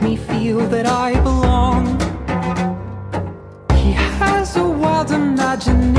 me feel that I belong. He has a wild imagination,